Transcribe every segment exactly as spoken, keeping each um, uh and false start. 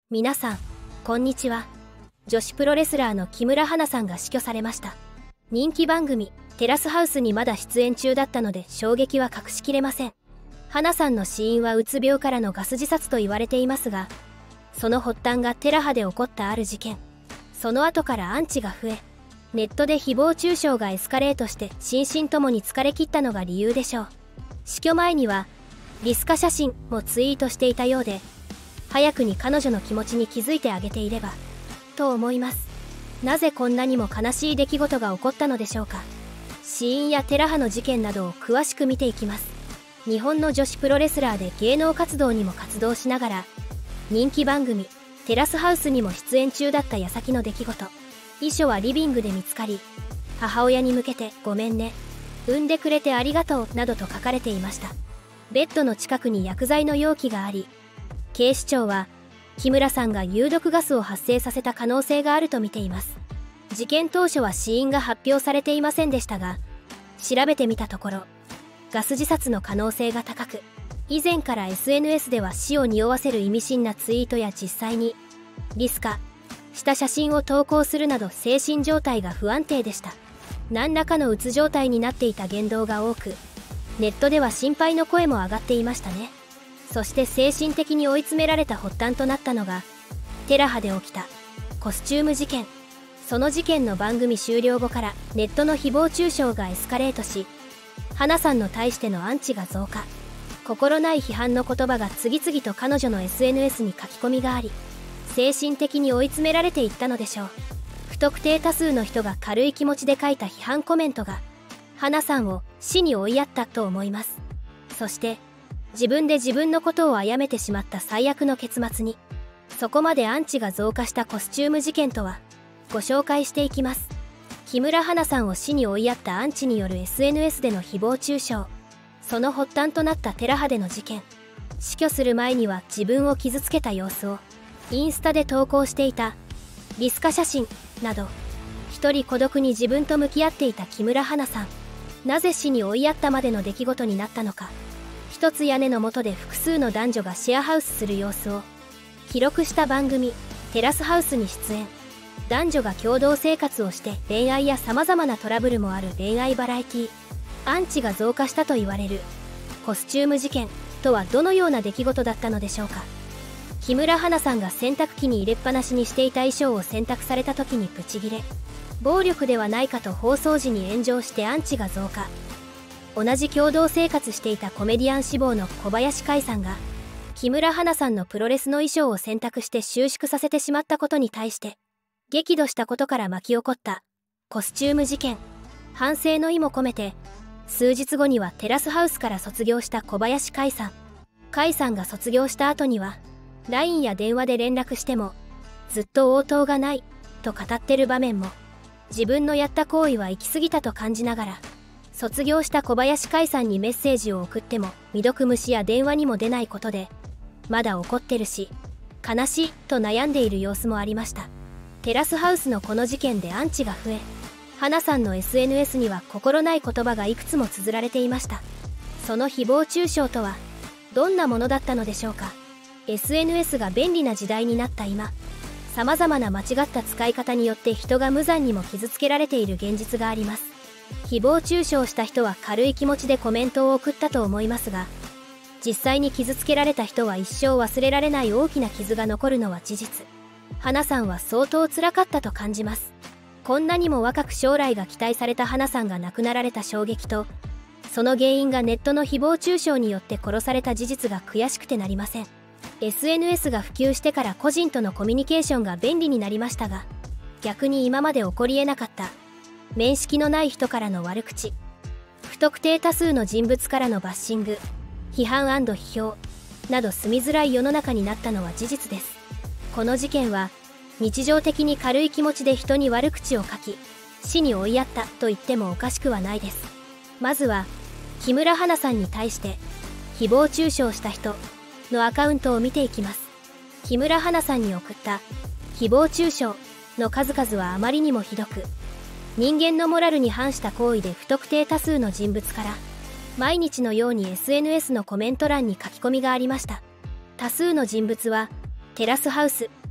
皆さんこんにちは。女子プロレスラーの木村花さんが死去されました。人気番組テラスハウスにまだ出演中だったので衝撃は隠しきれません。花さんの死因はうつ病からのガス自殺と言われていますが、その発端がテラハで起こったある事件、その後からアンチが増え、ネットで誹謗中傷がエスカレートして心身ともに疲れ切ったのが理由でしょう。死去前にはリスカ写真もツイートしていたようで、早くに彼女の気持ちに気づいてあげていればと思います。なぜこんなにも悲しい出来事が起こったのでしょうか。死因やテラハの事件などを詳しく見ていきます。日本の女子プロレスラーで芸能活動にも活動しながら、人気番組テラスハウスにも出演中だった矢先の出来事。遺書はリビングで見つかり、母親に向けてごめんね、産んでくれてありがとうなどと書かれていました。ベッドの近くに薬剤の容器があり、警視庁は木村さんが有毒ガスを発生させた可能性があるとみています。事件当初は死因が発表されていませんでしたが、調べてみたところガス自殺の可能性が高く、以前から エスエヌエス では死を匂わせる意味深なツイートや実際にリスカした写真を投稿するなど精神状態が不安定でした。何らかのうつ状態になっていた言動が多く、ネットでは心配の声も上がっていましたね。そして精神的に追い詰められた発端となったのがテラハで起きたコスチューム事件。その事件の番組終了後からネットの誹謗中傷がエスカレートし、花さんの対してのアンチが増加。心ない批判の言葉が次々と彼女の エスエヌエス に書き込みがあり、精神的に追い詰められていったのでしょう。不特定多数の人が軽い気持ちで書いた批判コメントが花さんを死に追いやったと思います。そして自分で自分のことを殺めてしまった最悪の結末に、そこまでアンチが増加したコスチューム事件とは、ご紹介していきます。木村花さんを死に追いやったアンチによる エスエヌエス での誹謗中傷、その発端となったテラハでの事件。死去する前には自分を傷つけた様子をインスタで投稿していたリスカ写真など、一人孤独に自分と向き合っていた木村花さん。なぜ死に追いやったまでの出来事になったのか。一つ屋根の下で複数の男女がシェアハウスする様子を記録した番組テラスハウスに出演。男女が共同生活をして恋愛や様々なトラブルもある恋愛バラエティ。アンチが増加したと言われるコスチューム事件とはどのような出来事だったのでしょうか。木村花さんが洗濯機に入れっぱなしにしていた衣装を洗濯された時にブチギレ、暴力ではないかと放送時に炎上してアンチが増加。同じ共同生活していたコメディアン志望の小林海さんが木村花さんのプロレスの衣装を選択して収縮させてしまったことに対して激怒したことから巻き起こったコスチューム事件。反省の意も込めて、数日後にはテラスハウスから卒業した小林海さん。海さんが卒業した後には ライン や電話で連絡してもずっと応答がないと語ってる場面も、自分のやった行為は行き過ぎたと感じながら卒業した小林海さんにメッセージを送っても未読無視や電話にも出ないことで、まだ怒ってるし悲しいと悩んでいる様子もありました。テラスハウスのこの事件でアンチが増え、花さんの エスエヌエス には心ない言葉がいくつも綴られていました。その誹謗中傷とはどんなものだったのでしょうか。 エスエヌエス が便利な時代になった今、さまざまな間違った使い方によって人が無残にも傷つけられている現実があります。誹謗中傷した人は軽い気持ちでコメントを送ったと思いますが、実際に傷つけられた人は一生忘れられない大きな傷が残るのは事実。花さんは相当辛かったと感じます。こんなにも若く将来が期待された花さんが亡くなられた衝撃と、その原因がネットの誹謗中傷によって殺された事実が悔しくてなりません。 エスエヌエス が普及してから個人とのコミュニケーションが便利になりましたが、逆に今まで起こりえなかった面識のない人からの悪口、不特定多数の人物からのバッシング、批判&批評など住みづらい世の中になったのは事実です。この事件は日常的に軽い気持ちで人に悪口を書き死に追いやったと言ってもおかしくはないです。まずは木村花さんに対して誹謗中傷した人のアカウントを見ていきます。木村花さんに送った誹謗中傷の数々はあまりにもひどく、人間のモラルに反した行為で不特定多数の人物から毎日のように エスエヌエス のコメント欄に書き込みがありました。多数の人物はテラスハウス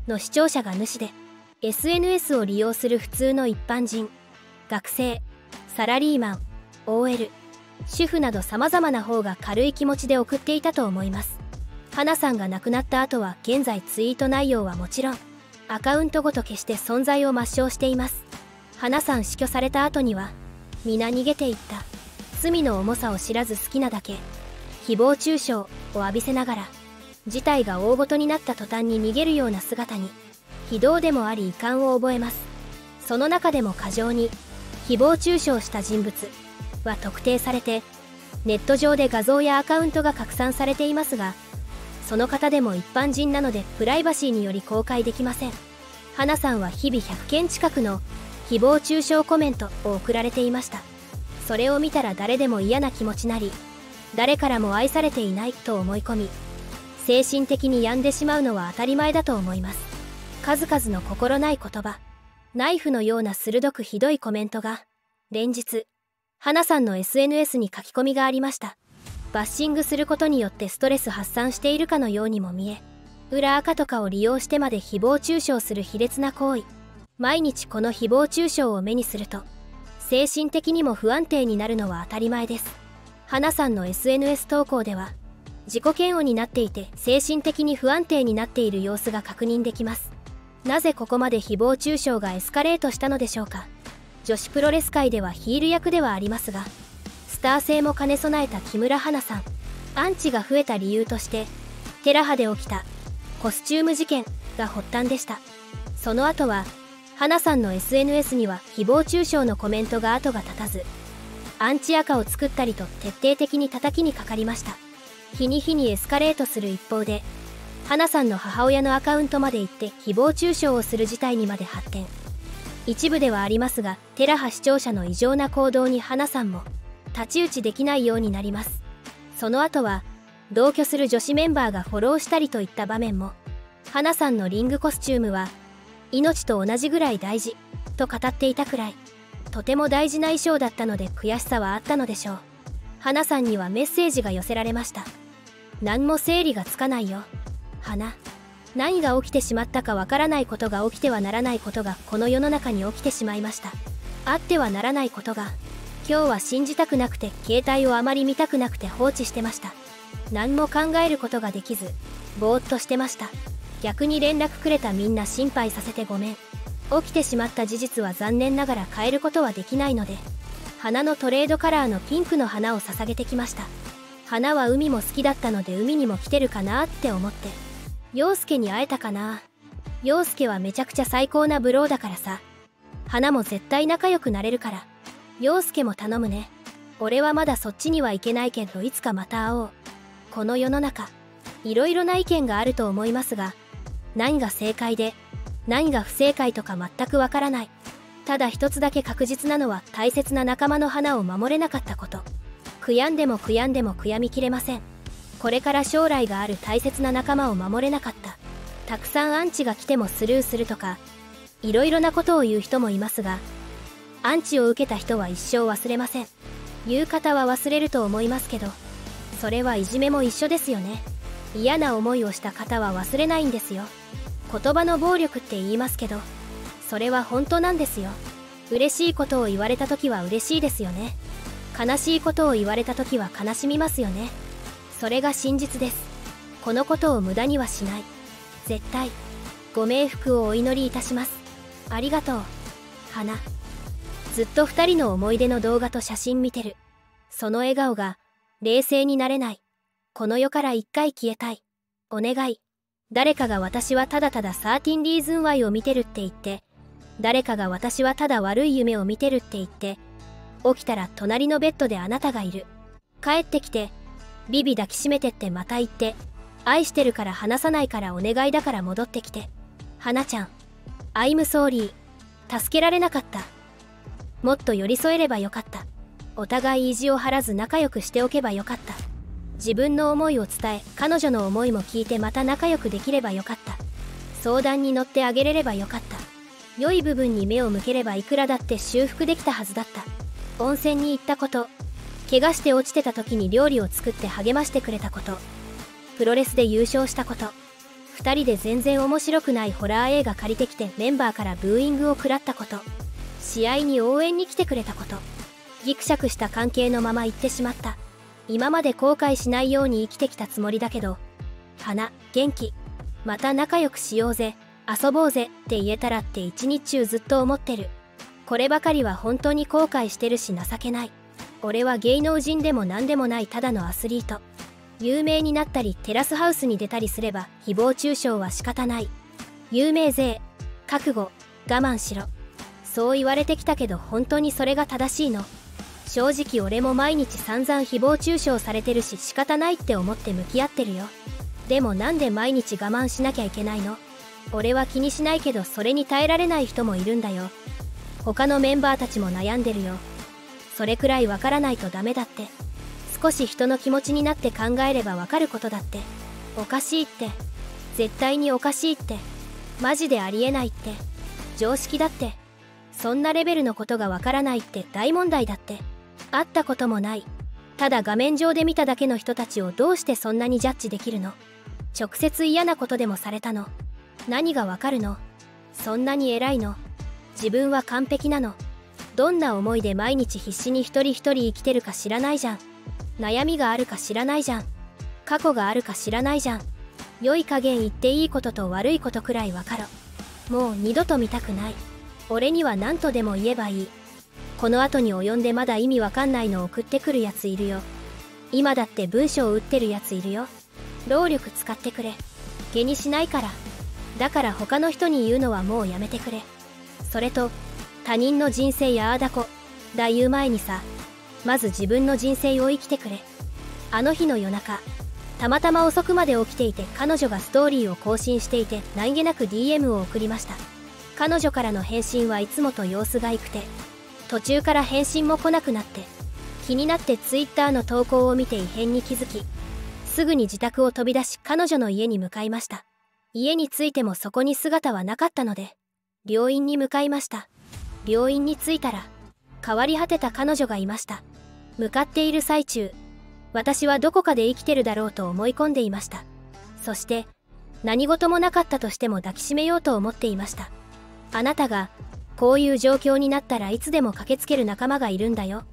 の視聴者が主で、 エスエヌエス を利用する普通の一般人、学生、サラリーマン、オーエル、主婦など様々な方が軽い気持ちで送っていたと思います。花さんが亡くなった後は現在ツイート内容はもちろんアカウントごと消して存在を抹消しています。花さん死去された後には皆逃げていった。罪の重さを知らず好きなだけ誹謗中傷を浴びせながら事態が大ごとになった途端に逃げるような姿に非道でもあり遺憾を覚えます。その中でも過剰に誹謗中傷した人物は特定されてネット上で画像やアカウントが拡散されていますが、その方でも一般人なのでプライバシーにより公開できません。花さんは日々ひゃくけん近くの誹謗中傷コメントを送られていました。それを見たら誰でも嫌な気持ちなり、誰からも愛されていないと思い込み、精神的に病んでしまうのは当たり前だと思います。数々の心ない言葉、ナイフのような鋭くひどいコメントが連日花さんの エスエヌエス に書き込みがありました。バッシングすることによってストレス発散しているかのようにも見え、裏垢とかを利用してまで誹謗中傷する卑劣な行為。毎日この誹謗中傷を目にすると精神的にも不安定になるのは当たり前です。花さんの エスエヌエス 投稿では自己嫌悪になっていて精神的に不安定になっている様子が確認できます。なぜここまで誹謗中傷がエスカレートしたのでしょうか。女子プロレス界ではヒール役ではありますが、スター性も兼ね備えた木村花さん。アンチが増えた理由としてテラハで起きたコスチューム事件が発端でした。その後は花さんの エスエヌエス には誹謗中傷のコメントが後が絶たず、アンチ赤を作ったりと徹底的に叩きにかかりました。日に日にエスカレートする一方で、花さんの母親のアカウントまで行って誹謗中傷をする事態にまで発展。一部ではありますが、テラハ視聴者の異常な行動に花さんも太刀打ちできないようになります。その後は同居する女子メンバーがフォローしたりといった場面も。花さんのリングコスチュームは命と同じぐらい大事と語っていたくらい、とても大事な衣装だったので悔しさはあったのでしょう。花さんにはメッセージが寄せられました。何も整理がつかないよ花。何が起きてしまったかわからないことが起きてはならないことがこの世の中に起きてしまいました。あってはならないことが。今日は信じたくなくて携帯をあまり見たくなくて放置してました。何も考えることができずぼーっとしてました。逆に連絡くれたみんな心配させてごめん。起きてしまった事実は残念ながら変えることはできないので、花のトレードカラーのピンクの花を捧げてきました。花は海も好きだったので海にも来てるかなって思って。陽介に会えたかな。陽介はめちゃくちゃ最高なブローだからさ。花も絶対仲良くなれるから。陽介も頼むね。俺はまだそっちには行けないけどいつかまた会おう。この世の中いろいろな意見があると思いますが、何が正解で何が不正解とか全くわからない。ただ一つだけ確実なのは大切な仲間の花を守れなかったこと。悔やんでも悔やんでも悔やみきれません。これから将来がある大切な仲間を守れなかった。たくさんアンチが来てもスルーするとかいろいろなことを言う人もいますが、アンチを受けた人は一生忘れません。言う方は忘れると思いますけど、それはいじめも一緒ですよね。嫌な思いをした方は忘れないんですよ。言葉の暴力って言いますけど、それは本当なんですよ。嬉しいことを言われた時は嬉しいですよね。悲しいことを言われた時は悲しみますよね。それが真実です。このことを無駄にはしない。絶対。ご冥福をお祈りいたします。ありがとう花。ずっと二人の思い出の動画と写真見てる。その笑顔が冷静になれない。この世から一回消えたい。お願い。誰かが私はただただサーティンリーズンワイを見てるって言って、誰かが私はただ悪い夢を見てるって言って、起きたら隣のベッドであなたがいる。帰ってきてビビ抱きしめてってまた言って、愛してるから離さないからお願いだから戻ってきて。花ちゃん I'm sorry。 助けられなかった。もっと寄り添えればよかった。お互い意地を張らず仲良くしておけばよかった。自分の思いを伝え彼女の思いも聞いてまた仲良くできればよかった。相談に乗ってあげれればよかった。良い部分に目を向ければいくらだって修復できたはずだった。温泉に行ったこと、怪我して落ちてた時に料理を作って励ましてくれたこと、プロレスで優勝したこと、 ふたりで全然面白くないホラー映画借りてきてメンバーからブーイングを食らったこと、試合に応援に来てくれたこと、ギクシャクした関係のまま行ってしまった。今まで後悔しないように生きてきたつもりだけど、花、元気、また仲良くしようぜ、遊ぼうぜって言えたらって一日中ずっと思ってる。こればかりは本当に後悔してるし情けない。俺は芸能人でも何でもないただのアスリート。有名になったりテラスハウスに出たりすれば誹謗中傷は仕方ない。有名税、覚悟、我慢しろ。そう言われてきたけど本当にそれが正しいの？正直俺も毎日散々誹謗中傷されてるし仕方ないって思って向き合ってるよ。でもなんで毎日我慢しなきゃいけないの？俺は気にしないけどそれに耐えられない人もいるんだよ。他のメンバーたちも悩んでるよ。それくらいわからないとダメだって。少し人の気持ちになって考えればわかることだって。おかしいって、絶対におかしいって、マジでありえないって、常識だって、そんなレベルのことがわからないって大問題だって。会ったこともない、ただ画面上で見ただけの人たちをどうしてそんなにジャッジできるの？直接嫌なことでもされたの？何がわかるの？そんなに偉いの？自分は完璧なの？どんな思いで毎日必死に一人一人生きてるか知らないじゃん。悩みがあるか知らないじゃん。過去があるか知らないじゃん。良い加減言っていいことと悪いことくらいわかろ。もう二度と見たくない。俺には何とでも言えばいい。この後に及んでまだ意味わかんないの送ってくるやついるよ。今だって文章を打ってるやついるよ。労力使ってくれ。気にしないから。だから他の人に言うのはもうやめてくれ。それと他人の人生やあだこだ言う前にさ、まず自分の人生を生きてくれ。あの日の夜中、たまたま遅くまで起きていて彼女がストーリーを更新していて何気なく ディーエム を送りました。彼女からの返信はいつもと様子が良くて、途中から返信も来なくなって、気になって ツイッター の投稿を見て異変に気づき、すぐに自宅を飛び出し彼女の家に向かいました。家に着いてもそこに姿はなかったので、病院に向かいました。病院に着いたら、変わり果てた彼女がいました。向かっている最中、私はどこかで生きてるだろうと思い込んでいました。そして、何事もなかったとしても抱きしめようと思っていました。あなたが、こういう状況になったらいつでも駆けつける仲間がいるんだよ、って。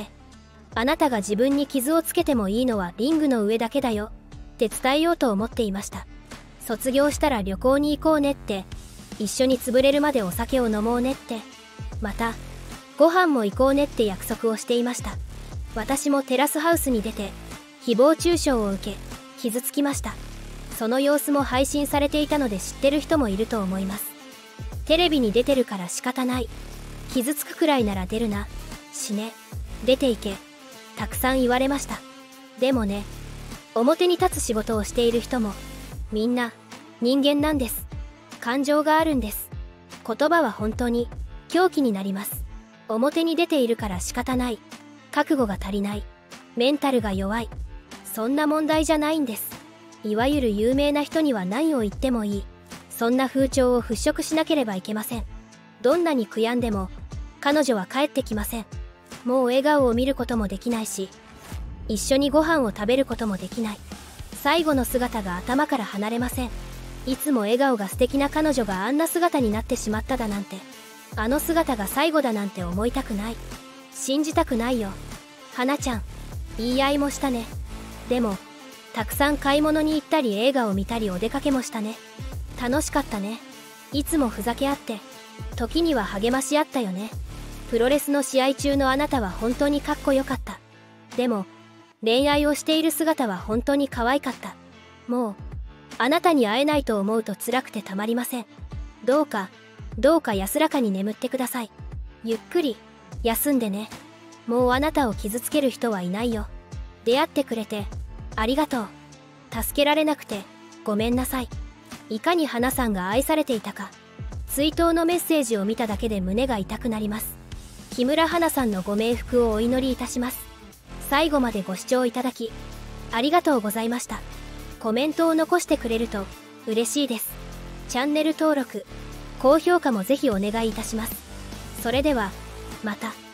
あなたが自分に傷をつけてもいいのはリングの上だけだよ、って伝えようと思っていました。卒業したら旅行に行こうねって、一緒に潰れるまでお酒を飲もうねって、また、ご飯も行こうねって約束をしていました。私もテラスハウスに出て、誹謗中傷を受け、傷つきました。その様子も配信されていたので知ってる人もいると思います。テレビに出てるから仕方ない。傷つくくらいなら出るな。死ね。出ていけ。たくさん言われました。でもね、表に立つ仕事をしている人も、みんな、人間なんです。感情があるんです。言葉は本当に、狂気になります。表に出ているから仕方ない。覚悟が足りない。メンタルが弱い。そんな問題じゃないんです。いわゆる有名な人には何を言ってもいい。そんな風潮を払拭しなければいけません。どんなに悔やんでも、彼女は帰ってきません。もう笑顔を見ることもできないし、一緒にご飯を食べることもできない。最後の姿が頭から離れません。いつも笑顔が素敵な彼女があんな姿になってしまっただなんて、あの姿が最後だなんて思いたくない。信じたくないよ。花ちゃん、言い合いもしたね。でも、たくさん買い物に行ったり映画を見たりお出かけもしたね。楽しかったね。いつもふざけ合って、時には励まし合ったよね。プロレスの試合中のあなたは本当にかっこよかった。でも、恋愛をしている姿は本当に可愛かった。もう、あなたに会えないと思うと辛くてたまりません。どうか、どうか安らかに眠ってください。ゆっくり、休んでね。もうあなたを傷つける人はいないよ。出会ってくれて、ありがとう。助けられなくて、ごめんなさい。いかに花さんが愛されていたか。追悼のメッセージを見ただけで胸が痛くなります。木村花さんのご冥福をお祈りいたします。最後までご視聴いただき、ありがとうございました。コメントを残してくれると、嬉しいです。チャンネル登録、高評価もぜひお願いいたします。それでは、また。